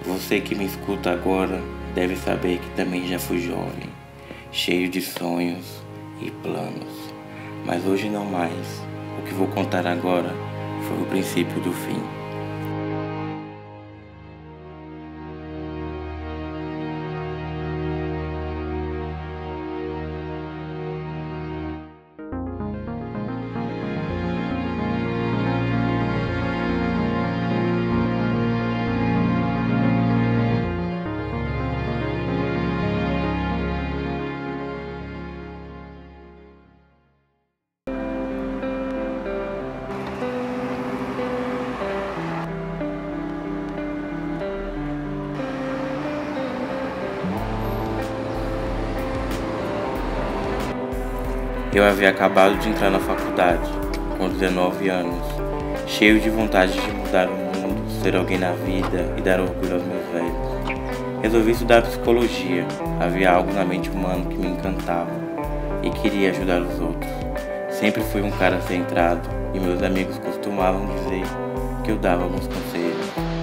Você que me escuta agora deve saber que também já fui jovem, cheio de sonhos e planos. Mas hoje não mais. O que vou contar agora foi o princípio do fim. Eu havia acabado de entrar na faculdade, com 19 anos, cheio de vontade de mudar o mundo, ser alguém na vida e dar orgulho aos meus velhos. Resolvi estudar psicologia, havia algo na mente humana que me encantava e queria ajudar os outros. Sempre fui um cara centrado e meus amigos costumavam dizer que eu dava alguns conselhos.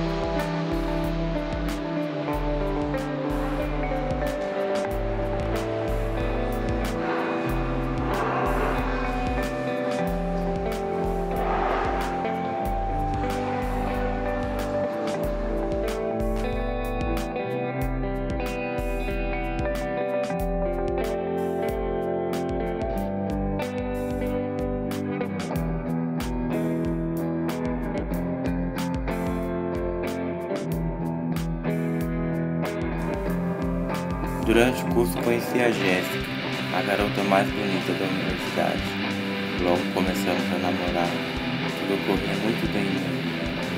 Durante o curso conheci a Jéssica, a garota mais bonita da universidade. Logo começamos a namorar, tudo ocorria muito bem mesmo.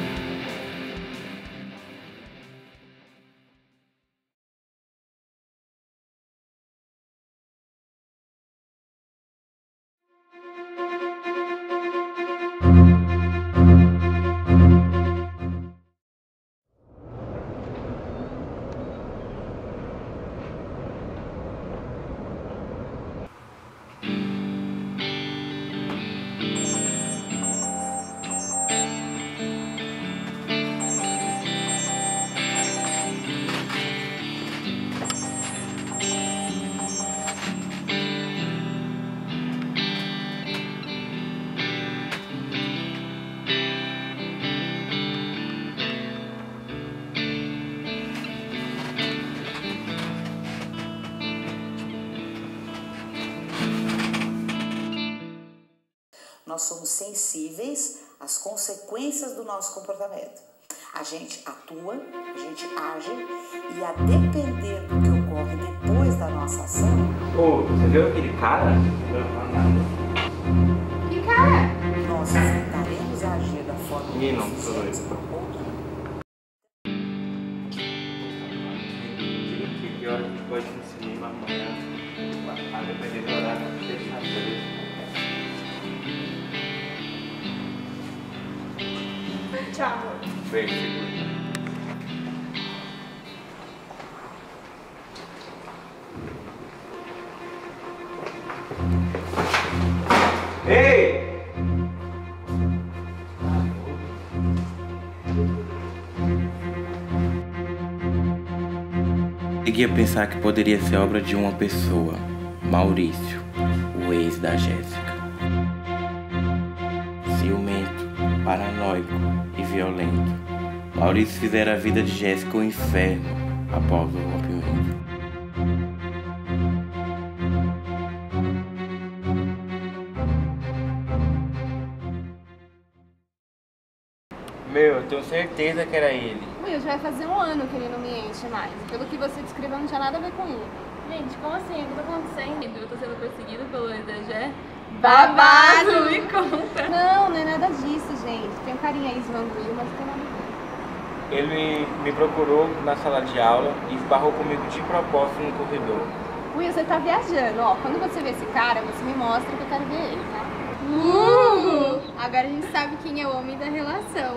Nós somos sensíveis às consequências do nosso comportamento. A gente atua, a gente age e a depender do que ocorre depois da nossa ação... Ô, você viu aquele cara? Não, nada. Que cara? Nós tentaremos agir da forma Menino, tô doido. Que hora que pode ir no cinema amanhã? A depender do horário, vou deixar tudo. Tchau, amor. Beijo, seguro. Ei! Cheguei a pensar que poderia ser obra de uma pessoa, Maurício, o ex da Jéssica. Ciumento, paranoico e violento, Maurício fizera a vida de Jéssica um inferno após o rompimento. Meu, eu tenho certeza que era ele. Will, já vai fazer um ano que ele não me enche mais. Pelo que você descreveu, não tinha nada a ver com ele. Gente, como assim? O que tá acontecendo? Eu tô sendo perseguida pelo ex-DG? Babado! Me conta! Não é nada disso, gente. Tem um carinha aí zoando o Will, mas não tem nada a ver. Ele me procurou na sala de aula e esbarrou comigo de propósito no corredor. Will, você tá viajando. Ó, quando você vê esse cara, você me mostra que eu quero ver ele, tá? Agora a gente sabe quem é o homem da relação.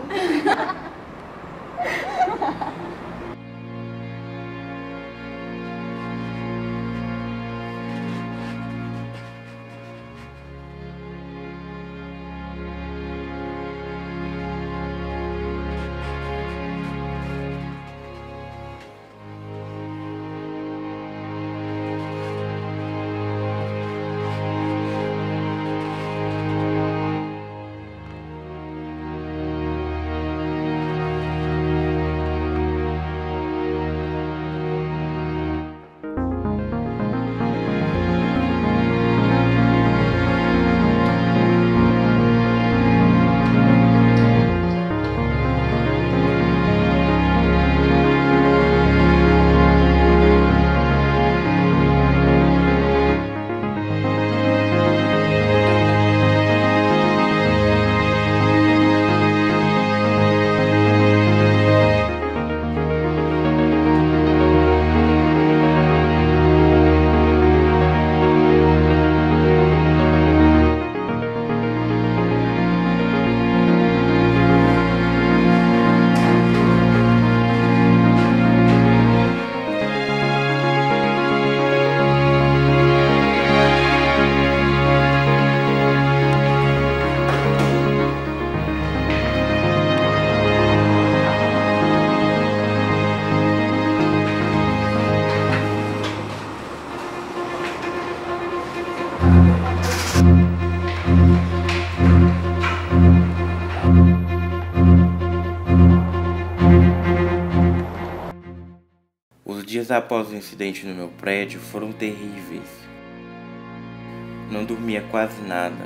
dias após o incidente no meu prédio foram terríveis. Não dormia quase nada.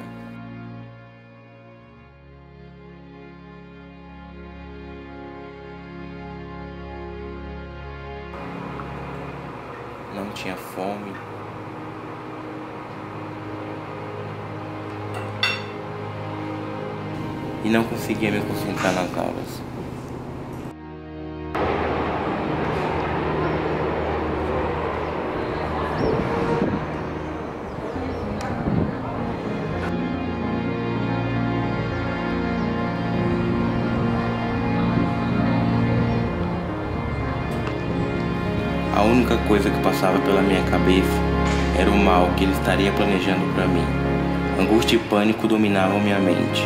Não tinha fome. E não conseguia me concentrar nas aulas. A única coisa que passava pela minha cabeça era o mal que ele estaria planejando para mim. Angústia e pânico dominavam minha mente.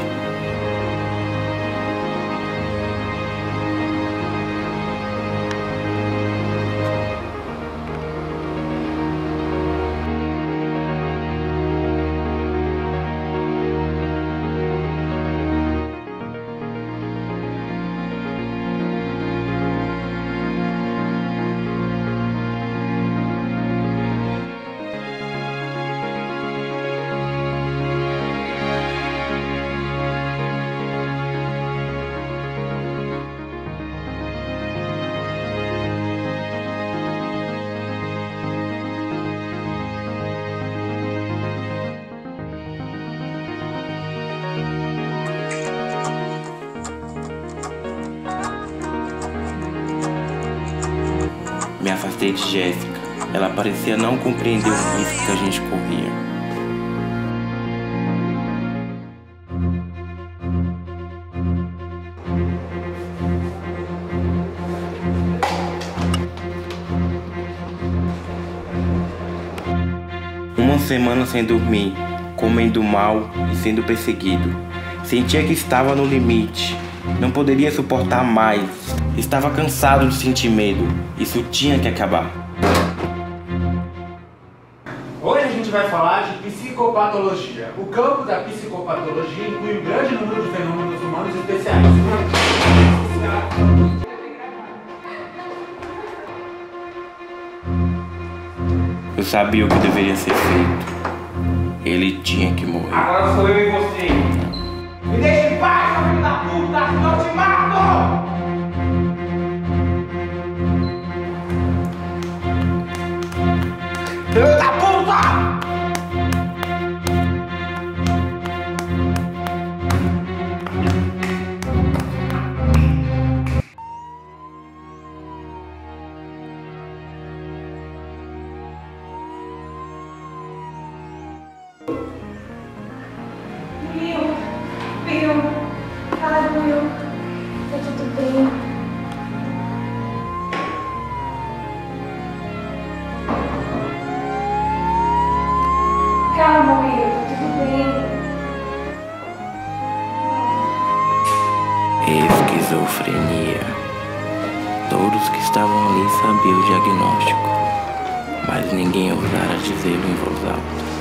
Me afastei de Jéssica. Ela parecia não compreender o risco que a gente corria. Uma semana sem dormir, comendo mal e sendo perseguido. Sentia que estava no limite. Não poderia suportar mais. Estava cansado de sentir medo. Isso tinha que acabar. Hoje a gente vai falar de psicopatologia. O campo da psicopatologia inclui um grande número de fenômenos humanos especiais. Eu sabia o que deveria ser feito. Ele tinha que morrer. Agora sou eu e você. Me deixa em paz, seu filho da puta, senão eu te mato! Filho da puta! Will, tá tudo bem. Calma, Will, tá tudo bem. Esquizofrenia. Todos que estavam ali sabiam o diagnóstico, mas ninguém ousara dizê-lo em voz alta.